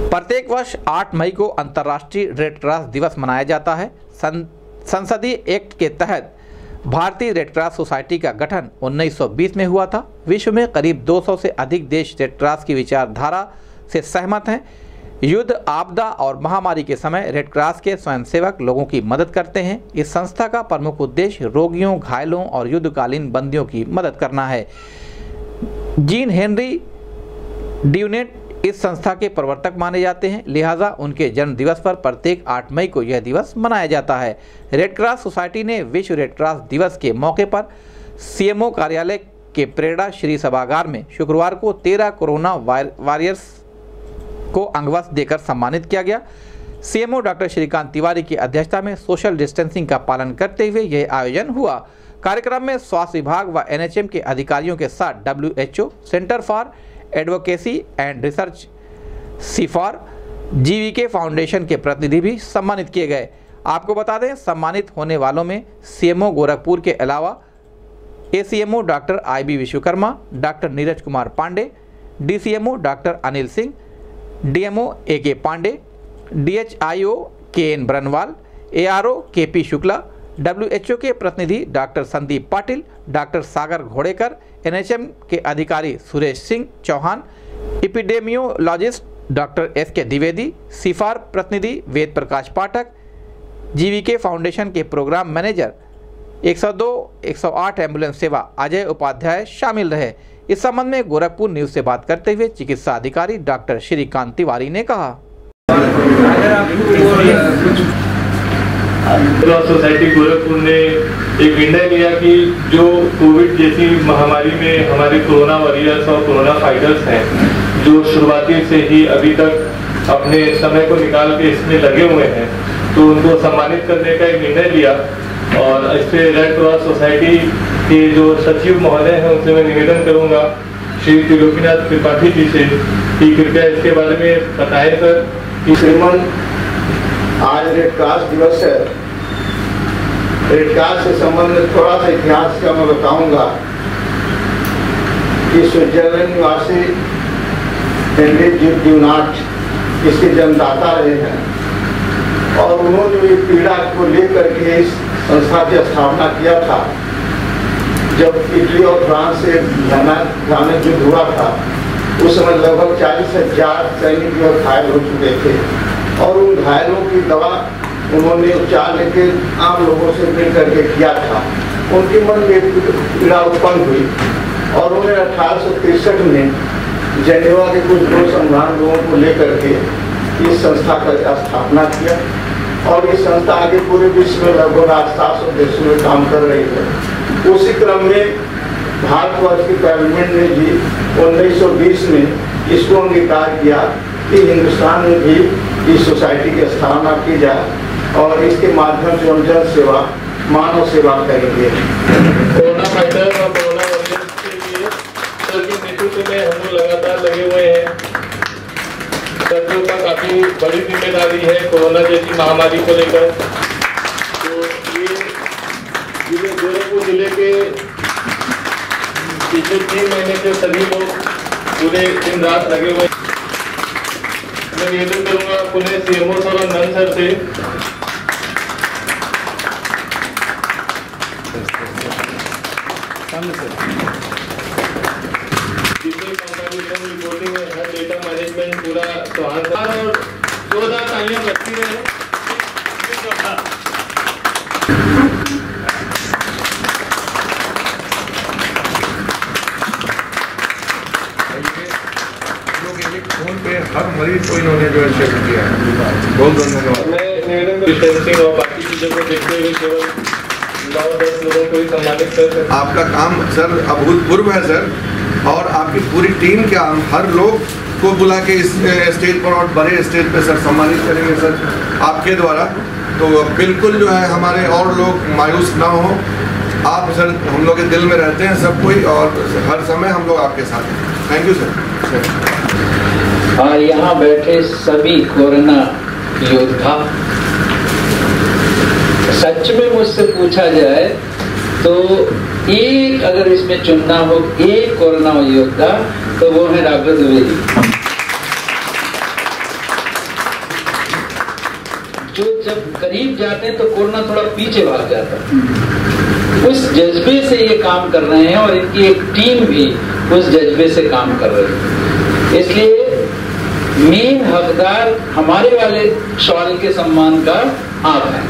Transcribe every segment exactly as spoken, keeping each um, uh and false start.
प्रत्येक वर्ष आठ मई को अंतर्राष्ट्रीय रेड क्रॉस दिवस मनाया जाता है। संसदीय एक्ट के तहत भारतीय रेड क्रॉस सोसाइटी का गठन उन्नीस सौ बीस में हुआ था। विश्व में करीब दो सौ से अधिक देश रेड क्रॉस की विचारधारा से सहमत हैं। युद्ध, आपदा और महामारी के समय रेड क्रॉस के स्वयंसेवक लोगों की मदद करते हैं। इस संस्था का प्रमुख उद्देश्य रोगियों, घायलों और युद्धकालीन बंदियों की मदद करना है। जीन हेनरी ड्यूनेट इस संस्था के प्रवर्तक माने जाते हैं, लिहाजा उनके जन्म दिवस पर प्रत्येक आठ मई को यह दिवस मनाया जाता है। रेड क्रॉस सोसाइटी ने विश्व रेड क्रॉस दिवस के मौके पर सीएमओ कार्यालय के प्रेरणा श्री सभागार में शुक्रवार को तेरह कोरोना वॉरियर्स को अंग वस्त्र देकर सम्मानित किया गया। सीएमओ डॉक्टर श्रीकांत तिवारी की अध्यक्षता में सोशल डिस्टेंसिंग का पालन करते हुए यह आयोजन हुआ। कार्यक्रम में स्वास्थ्य विभाग व एनएचएम के अधिकारियों के साथ WHO, centre for advocacy and research, CFAR, GVK foundation के प्रतिनिधि भी सम्मानित किए गए। आपको बता दें, सम्मानित होने वालों में सीएमओ गोरखपुर के अलावा ACMO doctor I B Vishwakarma, doctor Neeraj Kumar Pandey, DCMO doctor Anil Singh, DMO A K Pandey, DHIO K N Baranwal, ARO K P Shukla, WHO के प्रतिनिधि doctor Sandeep Patil, doctor Sagar Ghodekar, NHM के अधिकारी Suresh Singh Chauhan, epidemiologist doctor S K Dwivedi, CFAR प्रतिनिधि वेद प्रकाश पाठक, जीवीके फाउंडेशन के प्रोग्राम मैनेजर एक सौ दो एक सौ आठ एम्बुलेंस सेवा अजय उपाध्याय शामिल रहे। इस संबंध में गोरखपुर न्यूज से बात करते हुए चिकित्सा अधिकारी डॉक्टर श्रीकांत तिवारी ने कहा, सोसाइटी गोरखपुर ने एक निर्णय लिया कि जो कोविड जैसी महामारी में हमारे कोरोना वॉरियर्स और कोरोना फाइटर्स हैं, जो शुरुआती से ही अभी तक अपने समय को निकाल के इसमें लगे हुए हैं, तो उनको सम्मानित करने का एक निर्णय लिया। और इस पे रेड क्रॉस सोसाइटी के जो सचिव महोदय हैं उनसे मैं निवेदन करूंगा श्री त्रिलोकीनाथ त्रिपाठी जी से कि कृपया इसके बारे में बताएं सर। कि श्रीमान, आज रेड क्रॉस दिवस है। रेड क्रॉस से संबंधित थोड़ा सा इतिहास का मैं बताऊंगा कि स्विट्जरलैंड निवासी हेनरी ड्यूनेट इसके जन्मदाता रहे हैं और उन्होंने भी पीड़ा को लेकर के इस संस्था की स्थापना किया था। जब इटली और फ्रांस से भयानक युद्ध हुआ था, उस समय लगभग चालीस हजार सैनिक और घायल हो चुके थे और उन घायलों की दवा उन्होंने उपचार लेके आम लोगों से मिल करके किया था। उनके मन में पीड़ा उत्पन्न हुई और उन्होंने अठारह सौ तिरसठ में जेनेवा के कुछ दो सम्राट लोगों को लेकर के इस संस्था का स्थापना किया और ये संस्था आगे पूरे विश्व में लगभग आज सात सौ देशों में काम कर रही है। उसी क्रम में भारतवर्ष की पार्लियामेंट ने भी उन्नीस सौ बीस में इसको अंगीकार किया कि हिंदुस्तान में भी इस सोसाइटी की स्थापना की जाए और इसके माध्यम से हम जन सेवा, मानव सेवा करेंगे। कोरोना फाइटर और कोरोना वॉरियर्स के लिए सर के नेतृत्व में हम लोग लगातार लगे हुए हैं। सर का काफी बड़ी जिम्मेदारी है कोरोना जैसी महामारी को लेकर। तो ये जिले गोरखपुर जिले के पिछले तीन महीने से सभी लोग पूरे दिन रात लगे हुए। मैं निवेदन करूंगा पुणे सीएमओ सर और नन सर से रिपोर्टिंग है, हर डेटा मैनेजमेंट पूरा चौहान और जोरदार तालियां बजती रहे। फोन पे हर मरीज को इन्होंने जो है किया है, बहुत धन्यवाद। मैं निवेदन डिस्टेंसिंग और बाकी चीजों को देखते हुए केवल नौ दस लोगों को ही सम्मानित कर सकते। आपका काम सर अभूतपूर्व है सर, और आपकी पूरी टीम के हम हर लोग को बुला के इस स्टेज पर और बड़े स्टेज पे सर सम्मानित करेंगे सर आपके द्वारा। तो बिल्कुल जो है हमारे और लोग मायूस ना हो। आप सर हम लोग के दिल में रहते हैं सब कोई, और हर समय हम लोग आपके साथ हैं। Thank you sir. और यहाँ बैठे सभी कोरोना योद्धा, सच में मुझसे पूछा जाए तो एक अगर इसमें चुनना हो एक कोरोना योद्धा तो वो है डॉक्टर द्विवेदी। जो जब करीब जाते हैं तो कोरोना थोड़ा पीछे भाग जाता है। उस जज्बे से ये काम कर रहे हैं और इनकी एक टीम भी उस जज्बे से काम कर रही है। इसलिए मेन हकदार हमारे वाले शॉल के सम्मान का आप हैं।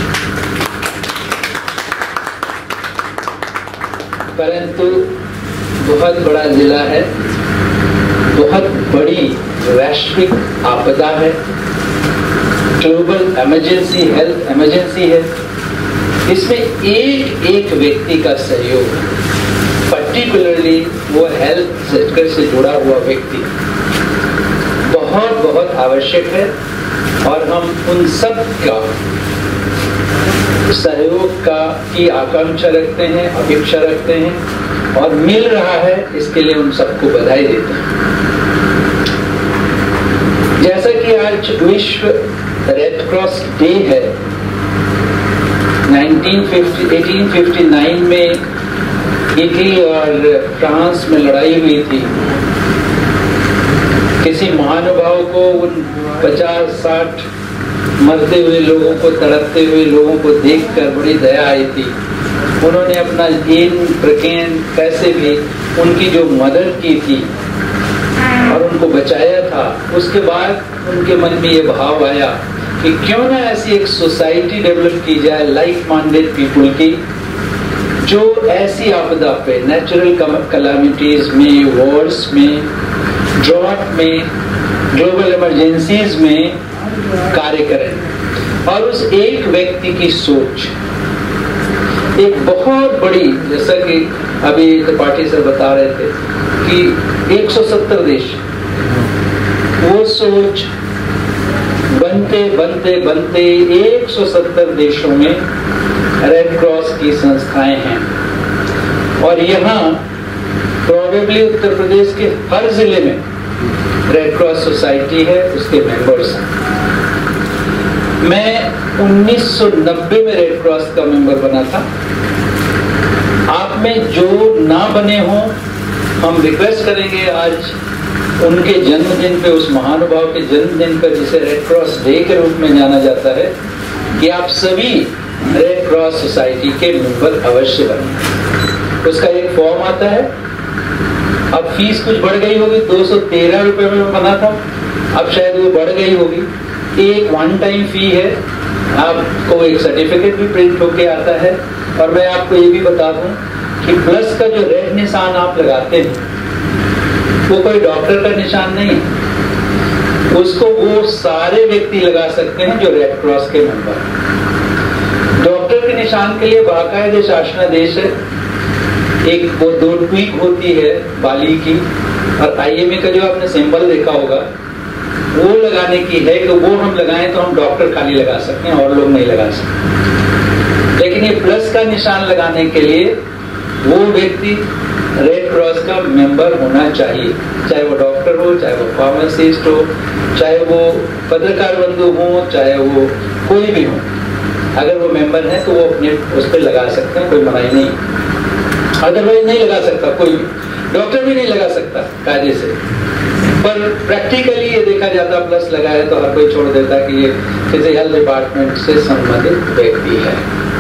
परंतु बहुत बड़ा जिला है, बहुत बड़ी वैश्विक आपदा है, ग्लोबल इमरजेंसी, हेल्थ इमरजेंसी है। इसमें एक एक व्यक्ति का सहयोग, पर्टिकुलरली वो हेल्थ सेक्टर से जुड़ा हुआ व्यक्ति बहुत बहुत आवश्यक है और हम उन सब का सहयोग का की आकांक्षा रखते हैं, अपेक्षा रखते हैं और मिल रहा है, इसके लिए उन सबको बधाई देते हैं। जैसा कि आज विश्व रेड क्रॉस डे है, अठारह सौ उनसठ में इटली और फ्रांस में लड़ाई हुई थी। किसी महानुभाव को उन पचास साठ मरते हुए लोगों को, तड़पते हुए लोगों को देखकर बड़ी दया आई थी। उन्होंने अपना गेन प्रकेन पैसे भी उनकी जो मदद की थी और उनको बचाया था। उसके बाद उनके मन में ये भाव आया कि क्यों ना ऐसी एक सोसाइटी डेवलप की जाए लाइक माइंडेड पीपल की, जो ऐसी आपदा पे, नेचुरल कैलामिटीज में, वॉर्स में, ड्रॉट में, ग्लोबल इमरजेंसीज में कार्य करें। और उस एक व्यक्ति की सोच एक बहुत बड़ी, जैसा कि अभी त्रिपाठी सर बता रहे थे कि एक सौ सत्तर देश, वो सोच बनते बनते बनते एक सौ सत्तर देशों में रेड क्रॉस की संस्थाएं हैं और यहाँ प्रोबेबली उत्तर प्रदेश के हर जिले में रेड क्रॉस सोसाइटी है, उसके मेंबर्स हैं। मैं उन्नीस सौ नब्बे में रेड क्रॉस का मेंबर बना था। आप में जो ना बने हों, हम रिक्वेस्ट करेंगे आज उनके जन्मदिन पे, उस महानुभाव के जन्मदिन पर जिसे रेड क्रॉस डे के रूप में जाना जाता है, कि आप सभी रेड क्रॉस सोसाइटी के मेंबर अवश्य बने। उसका एक फॉर्म आता है। अब फीस कुछ बढ़ गई होगी, दो सौ तेरह रुपए में बना था, अब शायद वो बढ़ गई होगी। एक वन टाइम फी है, आपको एक सर्टिफिकेट भी प्रिंट होके आता है। और मैं आपको ये भी बता दूं कि प्लस का जो रेड निशान आप लगाते हैं वो कोई डॉक्टर का निशान नहीं है, उसको वो सारे व्यक्ति लगा सकते हैं जो रेड क्रॉस के मेंबर हैं। डॉक्टर के निशान के लिए बाकायदे शासनादेश है, एक वो दो ट्वीक होती है बाली की, और आईएमए का जो आपने सिंबल देखा होगा वो लगाने की है कि वो हम लगाएं तो हम डॉक्टर खाली लगा सकते हैं और लोग नहीं लगा सकते। लेकिन ये प्लस का निशान लगाने के लिए वो व्यक्ति रेड क्रॉस का मेंबर होना चाहिए, चाहे वो डॉक्टर हो, चाहे वो फार्मासिस्ट हो, चाहे वो पत्रकार बंधु हो, चाहे वो कोई भी हो। अगर वो मेंबर है तो वो अपने उस पर लगा सकते हैं, कोई मनाही नहीं। अदरवाइज नहीं लगा सकता, कोई डॉक्टर भी नहीं लगा सकता कायदे से। पर प्रैक्टिकली ये देखा जाता, प्लस लगा है तो हर कोई छोड़ देता कि ये किसी हेल्थ डिपार्टमेंट से संबंधित व्यक्ति है।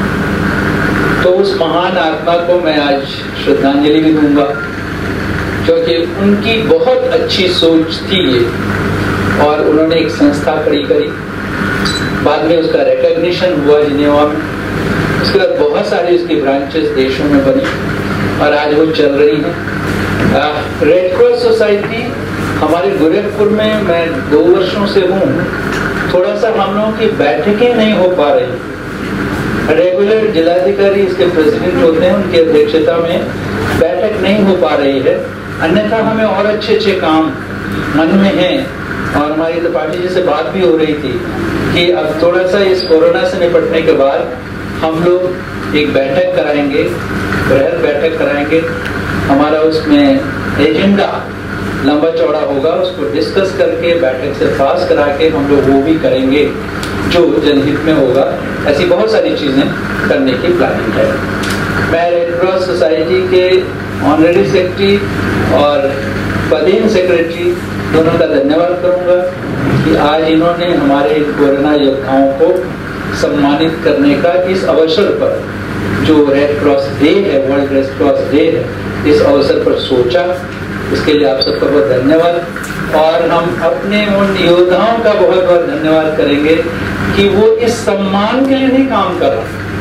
तो उस महान आत्मा को मैं आज श्रद्धांजलि भी दूंगा, क्योंकि उनकी बहुत अच्छी सोच थी ये, और उन्होंने एक संस्था खड़ी करी। बाद में उसका रिकॉग्निशन हुआ जिनेवा में, उसके बाद बहुत सारी उसकी ब्रांचेस देशों में बनी और आज वो चल रही हैं। रेड क्रॉस सोसाइटी हमारे गोरखपुर में मैं दो वर्षों से हूँ, थोड़ा सा हम लोगों की बैठकें नहीं हो पा रही। रेगुलर जिलाधिकारी इसके प्रेसिडेंट होते हैं, उनकी अध्यक्षता में बैठक नहीं हो पा रही है। अन्यथा हमें और अच्छे अच्छे काम मन में हैं, और हमारी त्रिपाठी जी से बात भी हो रही थी कि अब थोड़ा सा इस कोरोना से निपटने के बाद हम लोग एक बैठक कराएंगे, बृहद बैठक कराएंगे। हमारा उसमें एजेंडा लंबा चौड़ा होगा, उसको डिस्कस करके बैठक से पास करा के हम लोग वो भी करेंगे जो जनहित में होगा। ऐसी बहुत सारी चीजें करने की प्लानिंग है। मैं रेड क्रॉस सोसाइटी के ऑनरेरी सेक्रेटरी और पदेन सेक्रेटरी दोनों का धन्यवाद करूंगा कि आज इन्होंने हमारे कोरोना योद्धाओं को सम्मानित करने का इस अवसर पर, जो रेड क्रॉस डे है, वर्ल्ड रेड क्रॉस डे है, इस अवसर पर सोचा। इसके लिए आप सबका बहुत धन्यवाद। और हम अपने उन योद्धाओं का बहुत बहुत धन्यवाद करेंगे कि वो इस सम्मान के लिए नहीं काम कर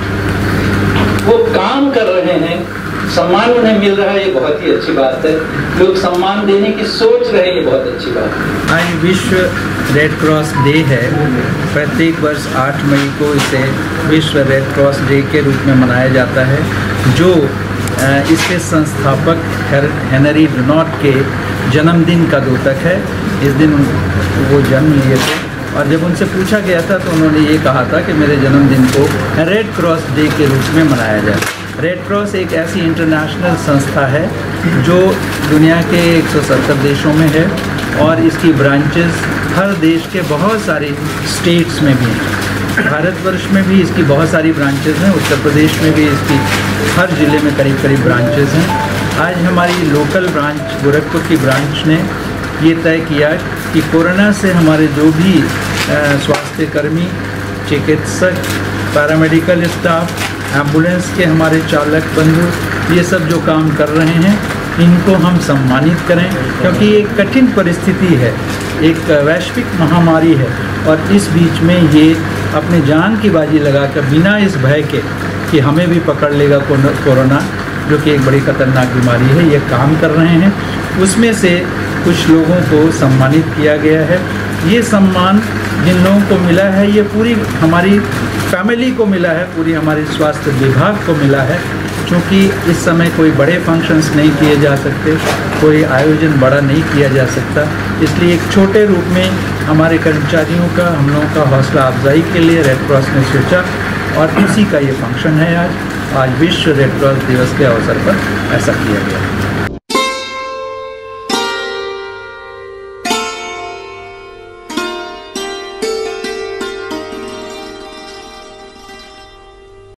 रहे, वो काम कर रहे हैं, सम्मान उन्हें मिल रहा है, ये बहुत ही अच्छी बात है। लोग सम्मान देने की सोच रहे हैं, ये बहुत अच्छी बात है। आज विश्व रेड क्रॉस डे है। प्रत्येक वर्ष आठ मई को इसे विश्व रेड क्रॉस डे के रूप में मनाया जाता है, जो इसके संस्थापक हेनरी डुनॉट के जन्मदिन का द्योतक है। इस दिन वो जन्म लिए थे और जब उनसे पूछा गया था तो उन्होंने ये कहा था कि मेरे जन्मदिन को रेड क्रॉस डे के रूप में मनाया जाए। रेड क्रॉस एक ऐसी इंटरनेशनल संस्था है जो दुनिया के एक सौ सत्तर देशों में है और इसकी ब्रांचेस हर देश के बहुत सारे स्टेट्स में भी हैं। भारतवर्ष में भी इसकी बहुत सारी ब्रांचेस हैं, उत्तर प्रदेश में भी इसकी हर ज़िले में करीब करीब ब्रांचेस हैं। आज हमारी लोकल ब्रांच गोरखपुर की ब्रांच ने ये तय किया कि कोरोना से हमारे जो भी स्वास्थ्य कर्मी, चिकित्सक, पैरामेडिकल स्टाफ, एम्बुलेंस के हमारे चालक बंधु, ये सब जो काम कर रहे हैं, इनको हम सम्मानित करें, क्योंकि एक कठिन परिस्थिति है, एक वैश्विक महामारी है और इस बीच में ये अपने जान की बाजी लगाकर बिना इस भय के कि हमें भी पकड़ लेगा कोरोना, जो कि एक बड़ी ख़तरनाक बीमारी है, ये काम कर रहे हैं। उसमें से कुछ लोगों को सम्मानित किया गया है। ये सम्मान जिन लोगों को मिला है, ये पूरी हमारी फैमिली को मिला है, पूरी हमारी स्वास्थ्य विभाग को मिला है। क्योंकि इस समय कोई बड़े फंक्शंस नहीं किए जा सकते, कोई आयोजन बड़ा नहीं किया जा सकता, इसलिए एक छोटे रूप में हमारे कर्मचारियों का, हम लोगों का हौसला अफजाई के लिए रेड क्रॉस ने सोचा और उसी का ये फंक्शन है आज। आज विश्व रेड क्रॉस दिवस के अवसर पर ऐसा किया गया।